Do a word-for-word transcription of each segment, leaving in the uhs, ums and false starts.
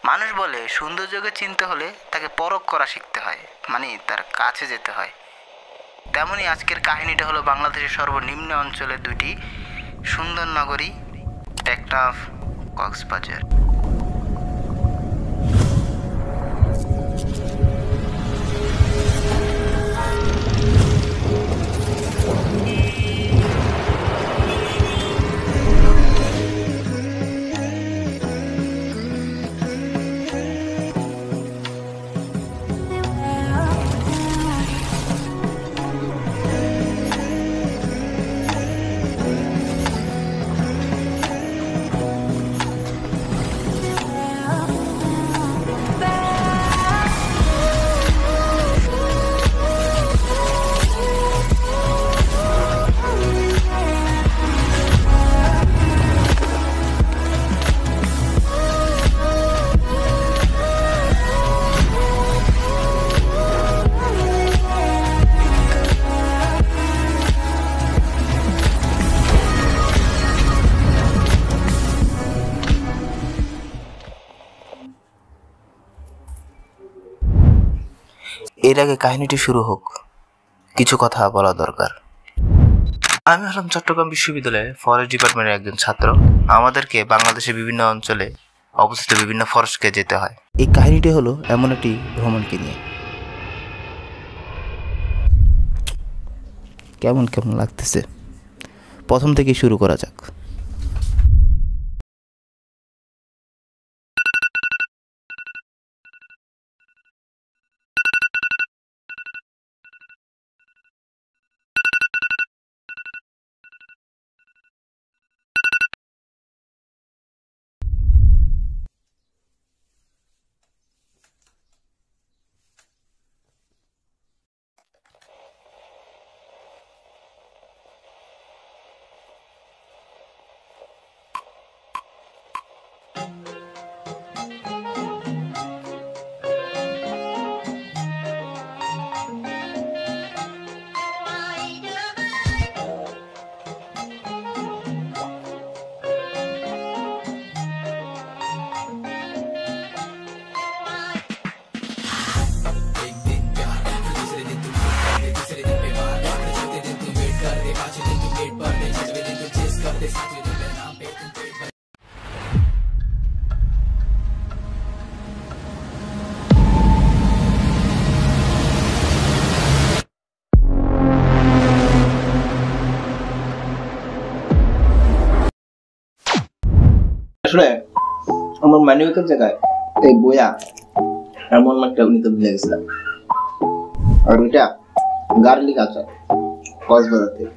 মানুষ বলে সৌন্দর্যকে চিনতে হলে তাকে পরখ করা শিখতে হয়, মানে তার কাছে যেতে হয়। তেমনই আজকের কাহিনীটা হলো বাংলাদেশের সর্বনিম্ন অঞ্চলের দুটি সুন্দর নগরী টেকনাফ, কক্সবাজার। এর আগে কাহিনীটি শুরু হোক, কিছু কথা বলা দরকার। আমি হলাম চট্টগ্রাম বিশ্ববিদ্যালয়ে ফরেস্ট ডিপার্টমেন্টের একজন ছাত্র। আমাদেরকে বাংলাদেশের বিভিন্ন অঞ্চলে অবস্থিত বিভিন্ন ফরেস্টকে যেতে হয়। এই কাহিনীটি হলো এমন একটি ভ্রমণকে নিয়ে। কেমন কেমন লাগতেছে, প্রথম থেকে শুরু করা যাক। আসলে আমার মানিব্যাগের জায়গায় এই বইয়া এমন একটা নিতে ভুলে গেছিলাম, আর ওইটা গার্লিক আচার কক্সবাজার থেকে।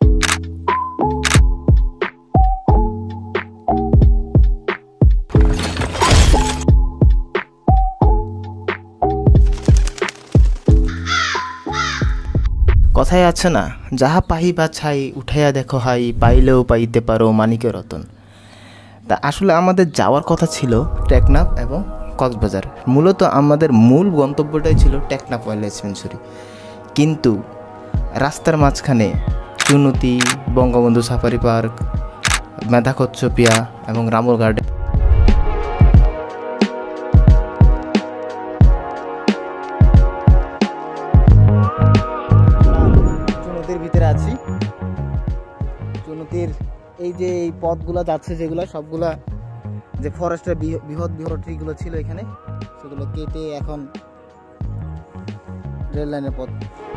কথায় আছে না, যাহা পাহিবা ছাই উঠাইয়া দেখো হাই, পাইলেও পাইতে পারো মানিকের রতন। তা আসলে আমাদের যাওয়ার কথা ছিল টেকনাফ এবং কক্সবাজার। মূলত আমাদের মূল গন্তব্যটাই ছিল টেকনাফ ওয়াইল্ড লাইফ সেঞ্চুরি, কিন্তু রাস্তার মাঝখানে চুনতি, বঙ্গবন্ধু সাফারি পার্ক, মেধা কচ্ছপিয়া এবং রামুর গার্ডেন চুনতির ভিতরে আছি। চুনতির এই যে এই পথগুলো যাচ্ছে, যেগুলো সবগুলা যে ফরেস্টের বৃহৎ বৃহৎ ট্রিগুলো ছিল এখানে, সেগুলো কেটে এখন রেল লাইনের পথ।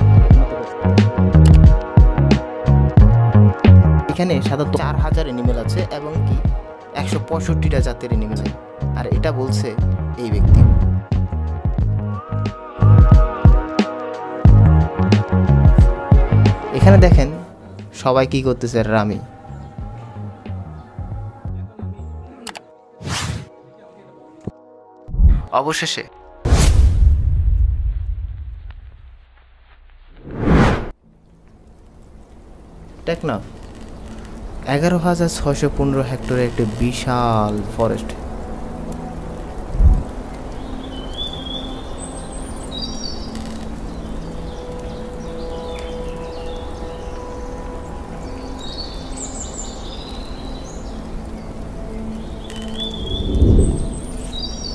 এখানে সাধারণত চার হাজার এনিমেল আছে এবং কি একশো পঁয়ষট্টিটা জাতের এনিমেল আছে, আর এটা বলছে এই ব্যক্তি। এখানে দেখেন সবাই কি করতেছে, রামি। অবশেষে টেকনাফ এগারো হাজার ছয়শো পনেরো হেক্টরের একটি বিশাল ফরেস্ট।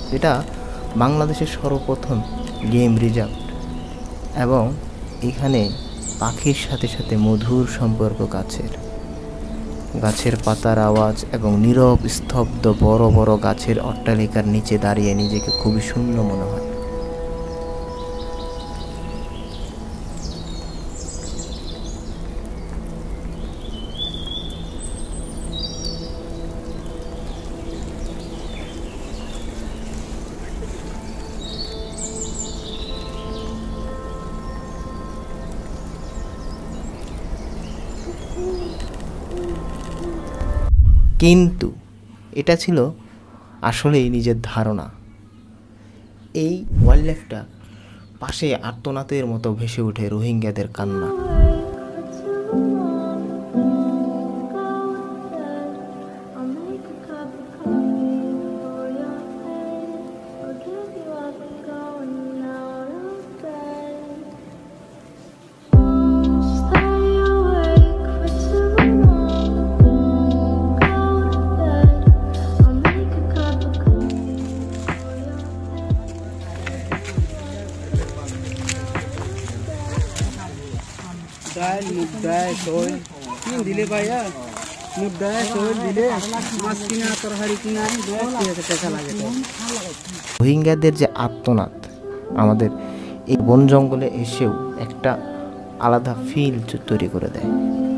এটা বাংলাদেশের সর্বপ্রথম গেম রিজার্ভ এবং এখানে পাখির সাথে সাথে মধুর সম্পর্ক গাছের গাছের পাতার আওয়াজ এবং নীরব স্তব্ধ বড় বড় গাছের অট্টালিকার নিচে দাঁড়িয়ে নিজেকে খুবই শূন্য মনে হয়। কিন্তু এটা ছিল আসলেই নিজের ধারণা। এই ওয়াইল্ড লাইফটা পাশে আর্তনাদের মতো ভেসে ওঠে রোহিঙ্গাদের কান্না। ডাল মুগ ডাল শোল কি দিলে ভাইয়া মুগ ডাল শোল দিলে মাছ কিনা তরকারি কিনা টাকা লাগে। রোহিঙ্গাদের যে আর্তনাদ আমাদের এই বন জঙ্গলে এসেও একটা আলাদা ফিল তৈরি করে দেয়।